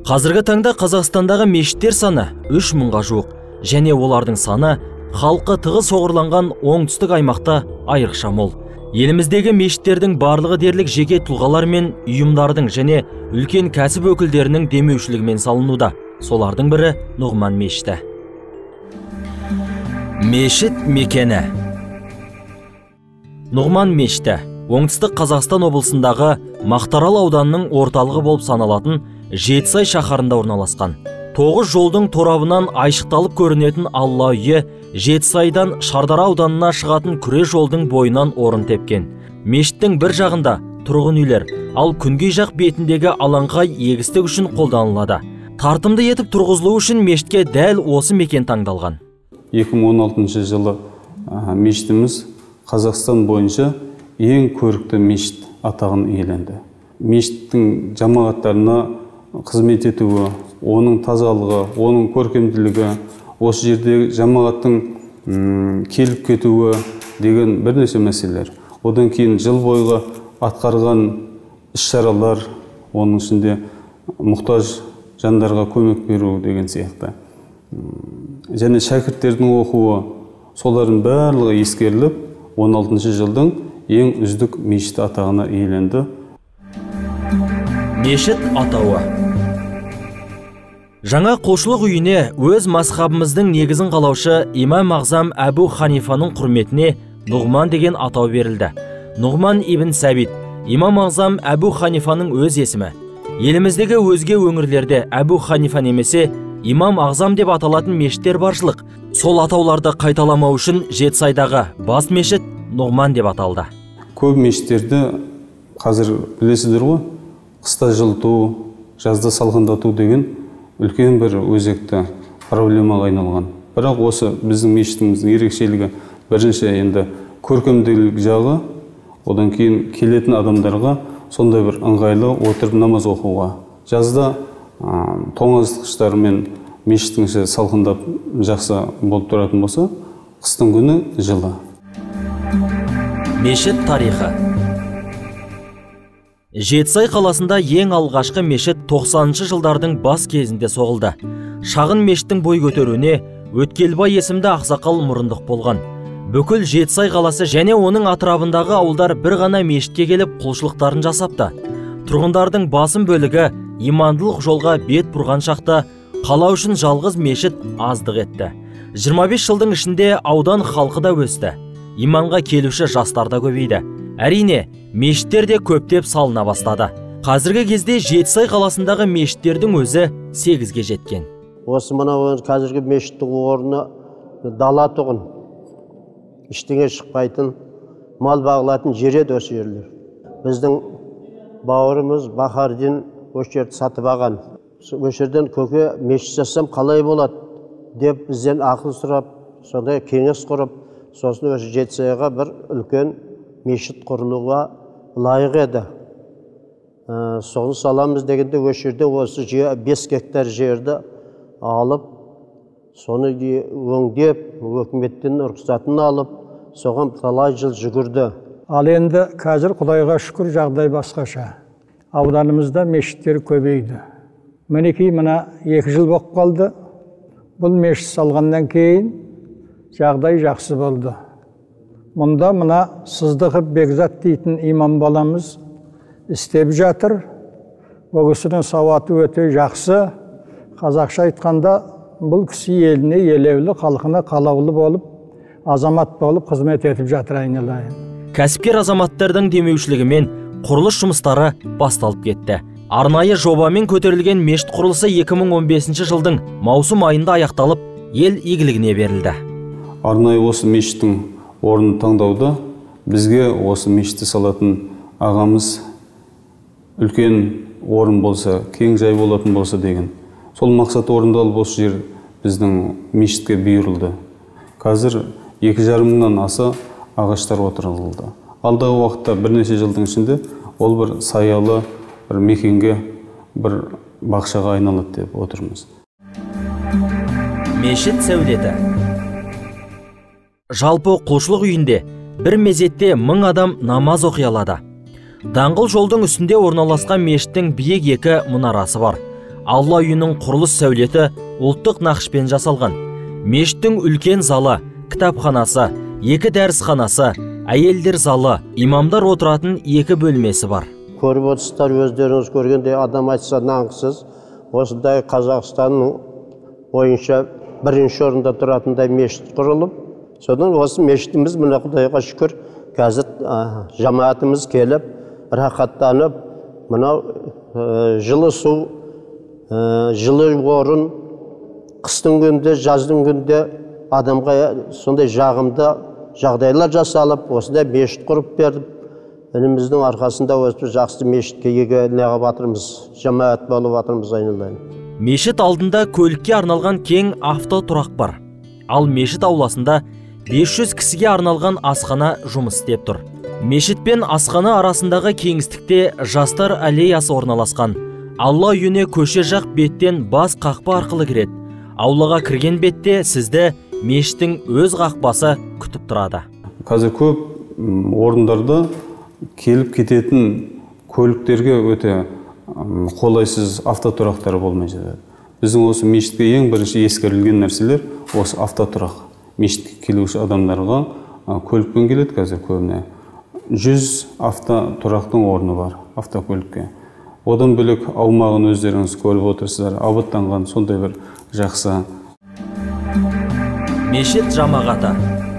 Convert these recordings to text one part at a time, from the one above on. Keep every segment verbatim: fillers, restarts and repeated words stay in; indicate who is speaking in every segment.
Speaker 1: Қазіргі таңда Қазақстандағы мешіттер саны үш мыңға жуық, және олардың саны халқы тығыз шоғырланған оңтүстік аймақта айрықша мол. Еліміздегі мешіттердің барлығы дерлік жеке тұлғалар мен ұйымдардың және үлкен кәсіп өкілдерінің демеушілігімен салынуда. Солардың бірі Нұғман мешіті. Мешіт мекені. Нұғман мешіті оңтүстік Қазақстан облысындағы Мақтаарал ауданының орталығы болып саналатын Жетісай шаһарында орналасқан. Тоғыз жолдың торабынан айшықталып көрінетін Алла үйі Жетісайдан Шардара ауданына шығатын күре жолдың бойынан орын тепкен. Мешіттің бір жағында тұрғын үйлер, ал күнгей жақ бетіндегі алаңқай егістік үшін қолданылады. Тартымды етіп тұрғызылу үшін мешітке дәл осы мекен таңдалған.
Speaker 2: екі мың он алтыншы жылы мешітіміз Қазақстан бойынша ең көрікті мешіт атағын иеленді. Мешіттің жамағаттарына қызмет етуі, оның тазалығы, оның көркемділігі, осы жерде жамағаттың келіп кетуі деген бірнеше мәселелер. Одан кейін жыл бойғы атқарған іс-шаралар, оның ішінде мұқтаж жандарға көмек беру деген сияқты. Және шәкірттердің оқуы, солардың барлығы ескеріліп, он алтыншы жылдың ең үздік мешіт атағына иеленді.
Speaker 1: Мешіт атауы. Жаңа құлшылық үйіне өз мазхабымыздың негізін қалаушы Имам Ағзам Әбу Ханифаның құрметіне Нұғман деген атау берілді. Нұғман ибн Сәбит, Имам Ағзам Әбу Ханифаның өз есімі. Еліміздегі өзге өңірлерде Әбу Ханифа немесе Имам Ағзам деп аталатын мешіттер баршылық. Сол атауларды қайталамау үшін Жетісайдағы бас мешіт Нұғман деп аталды.
Speaker 2: Көп мешіттерді қазір білесіздер ғой, қыста жылыту, жазда салқындату деген үлкен бір өзекті проблемаға айналған. Бірақ осы біздің мешітіміздің ерекшелігі бірінші енді көркемділік жағы, одан кейін келетін адамдарға сондай бір ыңғайлы отырып намаз оқуға. Жазда тоңазытқыштармен мешіттің іші салқындап жақсы болып тұратын болса, қыстың күні жылы.
Speaker 1: Мешіт тарихы. Жетісай қаласында ең алғашқы мешіт тоқсаныншы жылдардың бас кезінде соғылды. Шағын мешіттің бой көтеруіне Өткелбай есімді ақсақал мұрындық болған. Бүкіл Жетісай қаласы және оның атырабындағы ауылдар бір ғана мешітке келіп құлшылықтарын жасапты. Тұрғындардың басым бөлігі имандылық жолға бет бұрған шақта қала үшін жалғыз мешіт аздық етті. жиырма бес жылдың ішінде аудан халқы да өсті. Иманға келуші жастар да көбейді. Әрине, мешіттер де көптеп салына бастады. Қазіргі кезде Жетісай қаласындағы мешіттердің өзі сегізге жеткен.
Speaker 3: Осы мынау қазіргі мешіттің орны дала тұғын. Ештеңе шықпайтын, мал бағылатын жер еді осы жерлер. Біздің бауырымыз Бахардин осы жерді сатып алған. Осы жерден көке мешіт жасасам қалай болады деп бізден ақыл сұрап, сондай кеңес құрып, сосын осы Жетісайға бір үлкен мешіт құрылуға лайық еді. Соны саламыз дегенде осы жерде осы бес гектар жерді алып, соны өңдеп, өкіметтен рұқсатын алып, соған талай жыл жүгірді.
Speaker 4: Ал енді қазір Құдайға шүкір жағдай басқаша. Ауданымызда мешіттер көбейді. Мінекей мына екі жыл болып қалды. Бұл мешіт салғаннан кейін жағдай жақсы болды. Мұнда мына Сыздықов Бекзат дейтін имам баламыз істеп жатыр. Бұл кісінің сауаты өте жақсы. Қазақша айтқанда бұл кісі еліне елеулі, халқына қалаулы болып, азамат болып қызмет етіп жатыр айналайын.
Speaker 1: Кәсіпкер азаматтардың демеушілігімен құрылыс жұмыстары басталып кетті. Арнайы жобамен көтерілген мешіт құрылысы екі мың он бесінші жылдың маусым айында аяқталып, ел игілігіне берілді.
Speaker 2: Арнайы осы мешіттің орнын таңдауда бізге осы мешітті салатын ағамыз үлкен орын болса, кең жай болатын болса деген. Сол мақсат орындалып осы жер біздің мешітке бұйырылды. Қазір екі жарым мыңнан аса ағаштар отырғызылды. Алдағы уақытта бірнеше жылдың ішінде ол бір саялы бір мекенге, бір бақшаға айналады деп отырмыз.
Speaker 1: Мешіт сәулеті. Жалпы құлшылық үйінде бір мезетте мың адам намаз оқи алады. Даңғыл жолдың үстінде орналасқан мешіттің биік екі мұнарасы бар. Алла үйінің құрылыс сәулеті ұлттық нақышпен жасалған. Мешіттің үлкен залы, кітапханасы, екі дәрісханасы, әйелдер залы, имамдар отыратын екі бөлмесі бар.
Speaker 3: Көріп отырсыздар, өздеріңіз көргендей, адам айтса нанғысыз, осындай Қазақстанның бойынша бірінші орында тұратындай мешіт құрылып, содан осы мешітіміз мына Құдайға шүкір, қазір жамаатымыз келіп, рахаттанып, мынау жылы су, жылы орын, қыстың күнде, жаздың күнде адамға сондай жағымды жағдайлар жасалып, осындай мешіт құрып бердіп, ініміздің арқасында осы жақсы мешітке еге неғып атырмыз, жамаат болып атырмыз айналайын.
Speaker 1: Мешіт алдында көлікке арналған кең автотұрақ бар. Ал мешіт ауласында бес жүз кісіге арналған асхана жұмыс істеп тұр. Мешіт пен асхана арасындағы кеңістікте жастар аллеясы орналасқан. Алла үйіне көше жақ беттен бас қақпа арқылы кіреді. Аулаға кірген бетте сізді мешіттің өз қақпасы күтіп тұрады.
Speaker 2: Қазір көп орындарда келіп кететін көліктерге өте қолайсыз автотұрақтар болмай жатады. Біздің осы мешітке ең бірінші ескерілген нәрселер осы автотұрақ. Мешітке келуші адамдарға көлікпен келеді қазір көбіне. жүз автотұрақтың орны бар автокөлікке. Одан бөлек аумағын өздеріңіз көріп отырсыздар, абаттанған сондай бір жақсы.
Speaker 1: Мешіт жамағаты.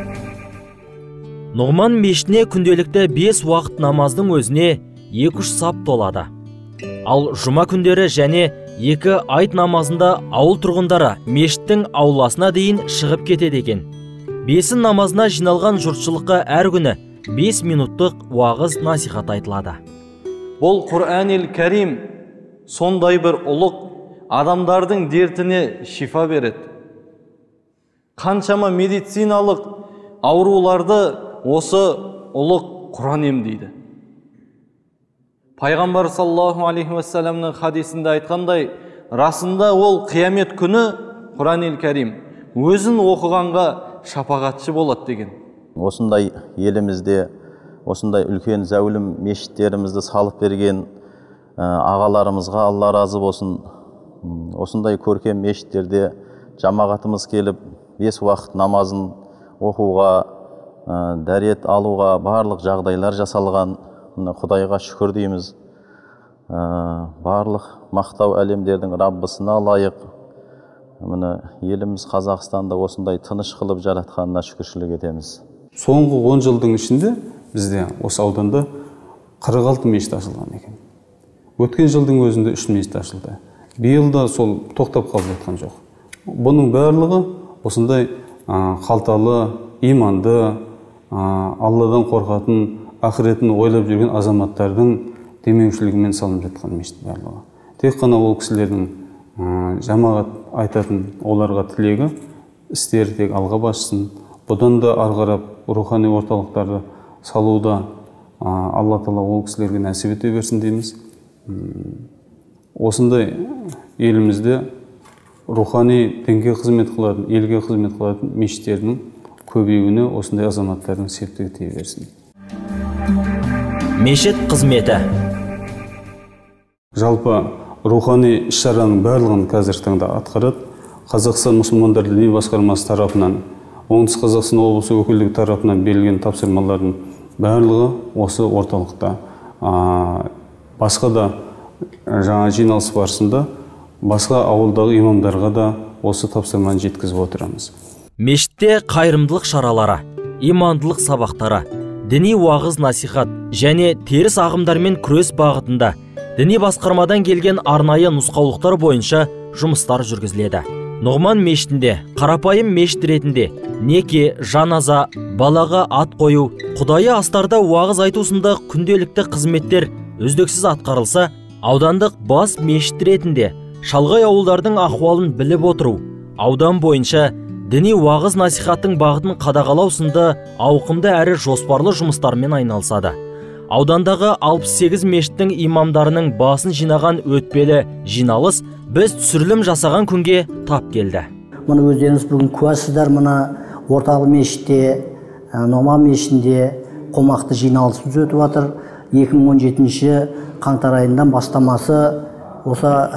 Speaker 1: Нұғман мешітіне күнделікті бес уақыт намаздың өзіне екі үш сап толады. Ал жұма күндері және екі айт намазында ауыл тұрғындары мешіттің ауласына дейін шығып кетеді екен. Бесін намазына жиналған жұртшылыққа әр күні бес минуттық уағыз насихат айтылады.
Speaker 5: Бұл Құр'ан-ел Кәрим сондай бір ұлық адамдардың дертіне шифа береді. Қаншама медициналық ауруларды осы ұлық Құран емдейді. Пайғамбар саллаллаху алейхи уассаламның хадисінде айтқандай, расында ол қиямет күні Құран-ел Кәрим өзін оқығанға шапағатшы болады деген.
Speaker 6: Осындай елімізде осындай үлкен зәулім мешіттерімізді салып берген ағаларымызға Алла разы болсын. Осындай көркем мешіттерде жамағатымыз келіп бес уақыт намазын оқуға, дәрет алуға барлық жағдайлар жасалған. Құдайға шүкір дейміз. Барлық мақтау әлемдердің Раббысына лайық. Міне еліміз Қазақстанда осындай тыныш қылып жаратқанына шүкіршілік етеміз.
Speaker 2: Соңғы он жылдың ішінде бізде осы ауданда қырық алты мешіт ашылған екен. Өткен жылдың өзінде үш мешіт ашылды. Биыл да сол тоқтап қалып жатқан жоқ. Бұның барлығы осындай қалталы, иманды, Алладан қорқатын, ақыретін ойлап жүрген азаматтардың демеушілігімен салынып жатқан мешіт барлығы. Тек қана ол кісілердің жамағат айтатын оларға тілегі, істері тек алға бассын. Бұдан да арғарап рухани орталықтарды салуда Алла Тағала ол кісілерге нәсіп ете берсін дейміз. Осындай елімізде рухани дінге қызмет қылатын, елге қызмет қылатын мешіттердің көбеюіне осындай азаматтардың септігі тие берсін.
Speaker 1: Мешіт қызметі.
Speaker 2: Жалпы рухани іс-шараның барлығын қазіргі таңда атқарады. Қазақстан мұсылмандар діни басқармасы тарапынан, Оңтүстік Қазақстан облысы өкілдігі тарапынан берілген тапсырмалардың барлығы осы орталықта. Басқа да жаңа жиналыс барысында басқа ауылдағы имамдарға да осы тапсырманы жеткізіп отырамыз.
Speaker 1: Мешітте қайырымдылық шаралары, имандылық сабақтары, діни уағыз насихат және теріс ағымдармен күрес бағытында діни басқармадан келген арнайы нұсқаулықтар бойынша жұмыстар жүргізіледі. Нұғман мешітінде қарапайым мешіт ретінде неке, жаназа, балаға ат қою, құдайы астарда уағыз айту сынды күнделікті қызметтер үздіксіз атқарылса, аудандық бас мешіт ретінде шалғай ауылдардың ахуалын біліп отыру, аудан бойынша діни уағыз насихаттың бағытын қадағалау сынды ауқымды әрі жоспарлы жұмыстармен айналысады. Аудандағы алпыс сегіз мешіттің имамдарының басын жинаған өтпелі жиналыс біз түсірілім жасаған күнге тап келді.
Speaker 7: Мұны өздеріңіз бүгін куәсіздер, мұны орталық мешітте, Нұғман мешітінде қомақты жиналысымыз өтіп жатыр. екі мың он жетінші қаңтар айынан бастамасы осы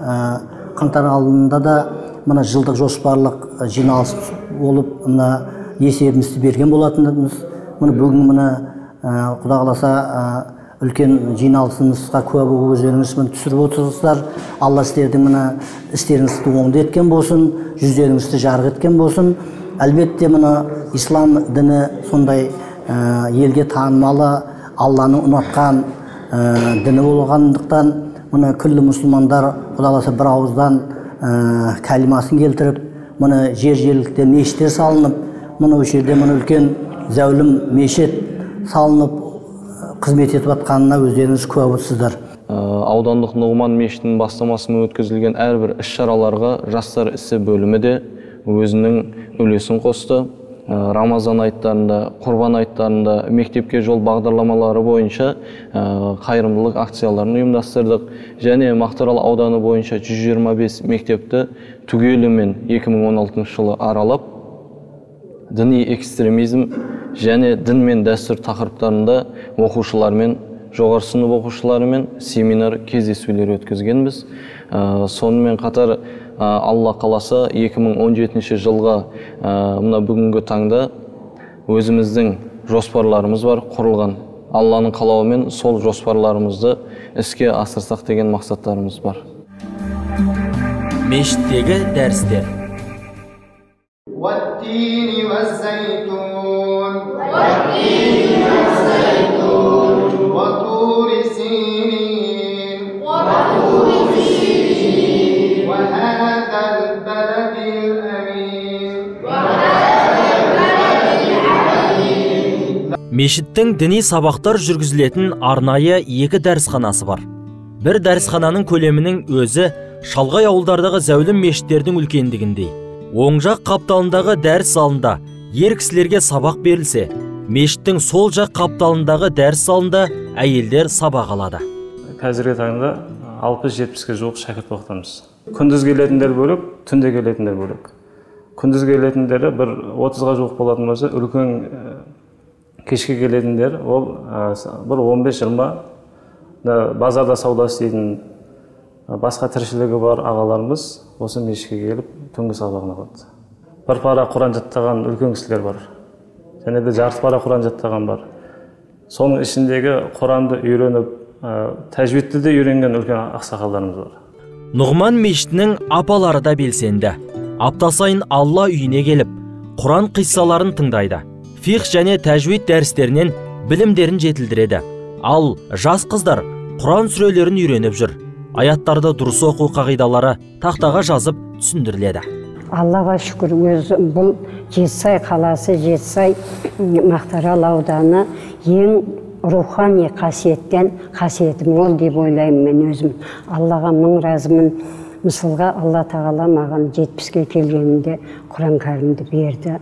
Speaker 7: қаңтар алдында да мына жылдық жоспарлық жиналыс болып мына есебімізді берген болатынбыз. Мына бүгін мына Құда қаласа үлкен жиналысымызға куә болып өздеріңіз міне түсіріп отырсыздар. Алла сіздердің мына істеріңізді оңды еткен болсын, жүздеріңізді жарық еткен болсын. Әлбетте мына ислам діні сондай елге танымалы, Алланың ұнатқан діні болғандықтан мына күллі мұсылмандар Құда қаласа бір ауыздан кәлимасын келтіріп, мына жер-жерлікте мешіттер салынып, мына осы жерде мына үлкен зәулім мешіт салынып қызмет етіп жатқанына өздеріңіз куә болсыздар.
Speaker 5: Аудандық Нұғман мешітінің бастамасымен өткізілген әрбір іс-шараларға жастар ісі бөлімі де өзінің үлесін қосты. Рамазан айттарында, Құрбан айттарында мектепке жол бағдарламалары бойынша қайырымдылық акцияларын ұйымдастырдық. Және Мақтаарал ауданы бойынша жүз жиырма бес мектепті түгелімен екі мың он алтыншы жылы аралап, діни экстремизм және дін мен дәстүр тақырыптарында оқушылармен, жоғары сынып оқушыларымен семинар кездесулер өткізгенбіз. Сонымен қатар Алла қаласа екі мың он жетінші жылға мына бүгінгі таңда өзіміздің жоспарларымыз бар, құрылған. Алланың қалауымен сол жоспарларымызды іске асырсақ деген мақсаттарымыз бар.
Speaker 1: Мешіттегі дәрістер.
Speaker 8: والتين والزيتون والتين والزيتون وطور سينين وطور سينين وهذا البلد الأمين وهذا البلد الأمين.
Speaker 1: Мешіттің діни сабақтар жүргізілетін арнайы екі дәрісханасы бар. Бір дәрісхананың көлемінің өзі шалғай ауылдардағы зәулім мешіттердің үлкендігіндей. Оң жақ қапталындағы дәріс залында ер кісілерге сабақ берілсе, мешіттің сол жақ қапталындағы дәріс залында әйелдер сабақ алады.
Speaker 2: Қазіргі таңда алпыс жетпіске жуық шәкірт оқытамыз. Күндіз келетіндер бөлек, түнде келетіндер бөлек. Күндіз келетіндері бір отызға жуық болатын болса, үлкен кешке келетіндер ол бір он бес жиырма базарда сауда істейтін басқа тіршілігі бар ағаларымыз осы мешітке келіп түнгі сабағын алады. Бір пара Құран жаттаған үлкен кісілер бар. Және де жарты пара Құран жаттаған бар. Соның ішіндегі Құранды үйреніп, тәжвидті де үйренген үлкен ақсақалдарымыз бар.
Speaker 1: Нұғман мешітінің апалары да белсенді. Апта сайын Алла үйіне келіп, Құран қиссаларын тыңдайды. Фиқ және тәжвид дәрістерінен білімдерін жетілдіреді. Ал жас қыздар Құран сүрелерін үйреніп жүр. Аяттарды дұрыс оқу қағидалары тақтаға жазып түсіндіріледі.
Speaker 9: Аллаға шүкір, өзі бұл Жетісай қаласы, Жетісай Мақтаарал ауданы ең рухани қасиеттен қасиеті мол деп ойлаймын мен өзім. Аллаға мың разымын. Мысалға Алла тағала маған жетпіске келгенімде Құран кәрімді берді.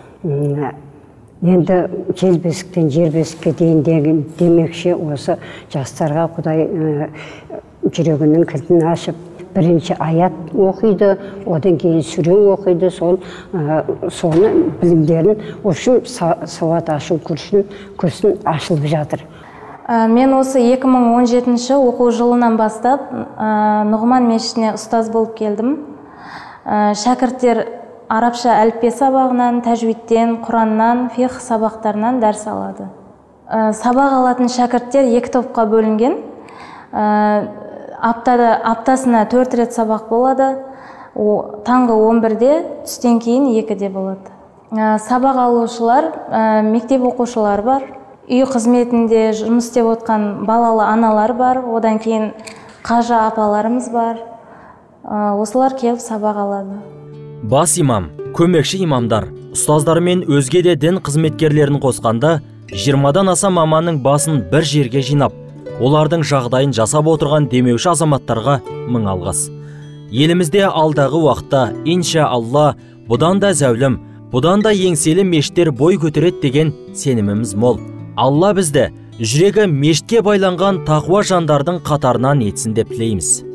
Speaker 9: Енді жер бесіктен жер бесікке дейін демекші осы жастарға Құдай жүрегінің кілтін ашып, бірінші аят оқиды, одан кейін сүре оқиды, сол соны білімдерін үшін сауат ашу күрсін ашылып жатыр.
Speaker 10: Мен осы екі мың он жетінші оқу жылынан бастап Нұғман мешітіне ұстаз болып келдім. Шәкірттер арабша әліппе сабағынан, тәжвидтен, Құраннан, фиқ сабақтарынан дәріс алады. Сабақ алатын шәкірттер екі топқа бөлінген. Аптада, аптасына төрт рет сабақ болады. Таңғы он бірде, түстен кейін екіде болады. Сабақ алушылар, мектеп оқушылар бар. Үй қызметінде жұмыс істеп отқан балалы аналар бар. Одан кейін қажы апаларымыз бар. Осылар келіп сабақ алады.
Speaker 1: Бас имам, көмекші имамдар, ұстаздар мен өзге де дін қызметкерлерін қосқанда жиырмадан аса маманның басын бір жерге жинап, олардың жағдайын жасап отырған демеуші азаматтарға мың алғыс. Елімізде алдағы уақытта инша Алла бұдан да зәулім, бұдан да еңселі мешіттер бой көтереді деген сеніміміз мол. Алла бізді жүрегі мешітке байланған тақуа жандардың қатарынан етсін деп тілейміз.